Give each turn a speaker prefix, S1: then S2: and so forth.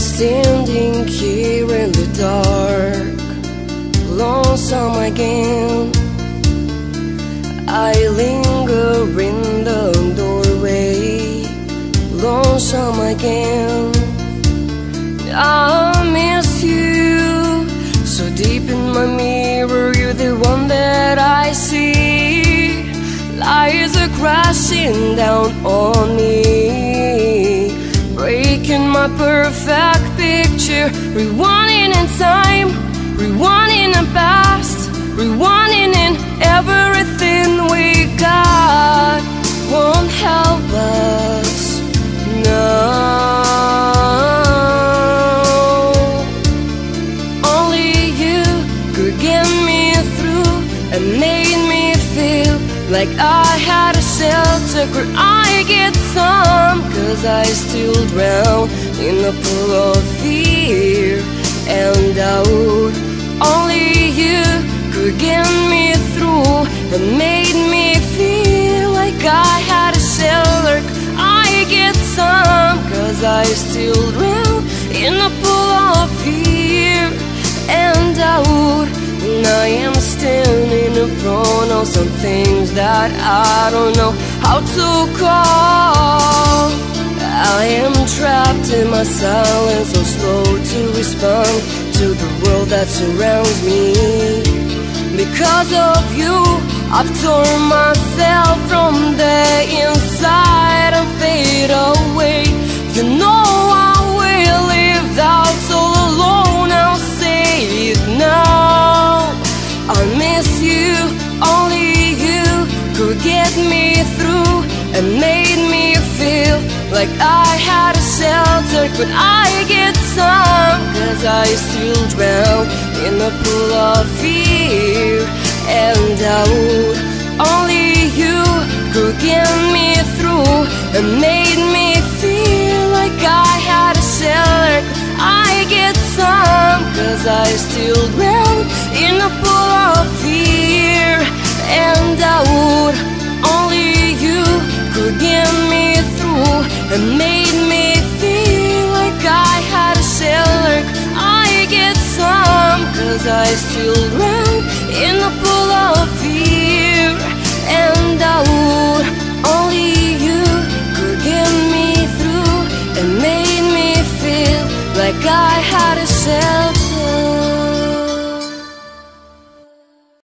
S1: standing here in the dark, lonesome again. I linger in the doorway, lonesome again. I miss you so deep in my mirror. You're the one that I see. Lies are crashing down on me, breaking my perfect picture. Rewinding in time, rewinding in past, rewinding in everything we got. Won't help us, no. Only you could get me through and made me feel like I had a shelter. Could I get some? 'Cause I still drown in a pool of fear and doubt. Only you could get me through and made me feel like I had a shelter. Could I get some? 'Cause I still drown in a pool of fear and doubt. And I am standing in front of some things that I don't know how to call. I am trapped in my silence, so slow to respond to the world that surrounds me. Because of you, I've torn myself from the inside and fade away. You know I will live out all alone, I'll say it now. I miss you, only you could get me through and made me feel like I had a shelter. Could I get some? 'Cause I still drown in a pool of fear and doubt. Only you could get me through and made me feel like I had a shelter. Could I get some? 'Cause I still drown in a pool of fear and doubt. Only you could get me through and made me feel like I had a shelter. Could I get some? 'Cause I still drown